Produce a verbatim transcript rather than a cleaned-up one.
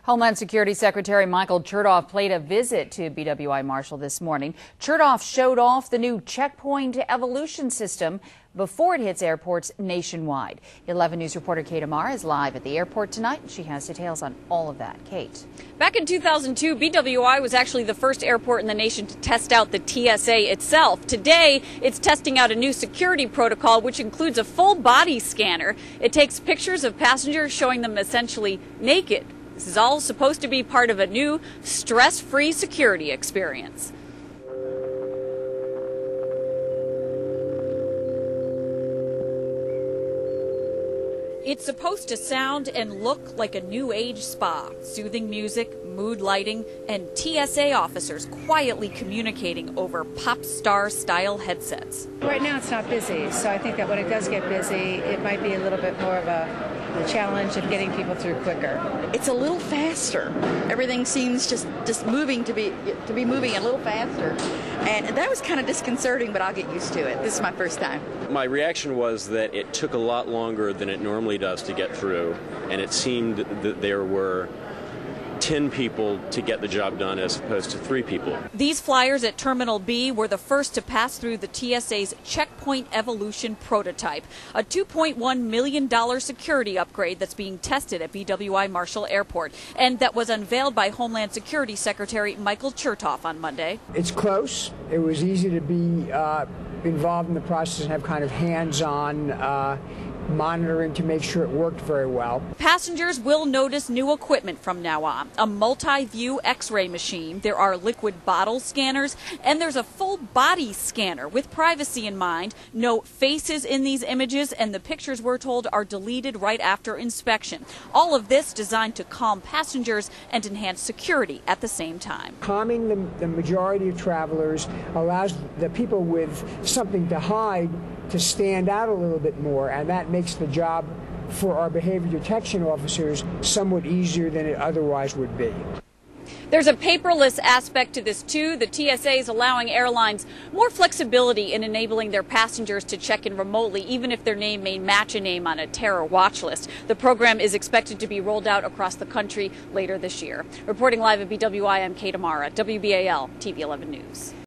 Homeland Security Secretary Michael Chertoff paid a visit to B W I Marshall this morning. Chertoff showed off the new checkpoint evolution system before it hits airports nationwide. eleven News reporter Kate Amara is live at the airport tonight. She has details on all of that. Kate. Back in two thousand two, B W I was actually the first airport in the nation to test out the T S A itself. Today, it's testing out a new security protocol, which includes a full body scanner. It takes pictures of passengers, showing them essentially naked. This is all supposed to be part of a new stress-free security experience. It's supposed to sound and look like a new age spa. Soothing music, mood lighting, and T S A officers quietly communicating over pop star style headsets. Right now it's not busy, so I think that when it does get busy, it might be a little bit more of a the challenge of getting people through quicker. It's a little faster. Everything seems just just moving to be to be moving a little faster, and that was kind of disconcerting, but I'll get used to it. This is my first time. My reaction was that it took a lot longer than it normally does to get through, and it seemed that there were ten people to get the job done as opposed to three people. These flyers at Terminal B were the first to pass through the T S A's Checkpoint Evolution prototype, a two point one million dollars security upgrade that's being tested at B W I Marshall Airport, and that was unveiled by Homeland Security Secretary Michael Chertoff on Monday. It's close. It was easy to be uh, involved in the process and have kind of hands-on uh, monitoring to make sure it worked very well. Passengers will notice new equipment from now on. A multi-view x-ray machine, there are liquid bottle scanners, and there's a full body scanner with privacy in mind. No faces in these images, and the pictures, we're told, are deleted right after inspection. All of this designed to calm passengers and enhance security at the same time. Calming the, the majority of travelers allows the people with something to hide to stand out a little bit more, and that makes the job for our behavior detection officers somewhat easier than it otherwise would be. There's a paperless aspect to this, too. The T S A is allowing airlines more flexibility in enabling their passengers to check in remotely, even if their name may match a name on a terror watch list. The program is expected to be rolled out across the country later this year. Reporting live at B W I, I'm Kate Amara, W B A L T V eleven News.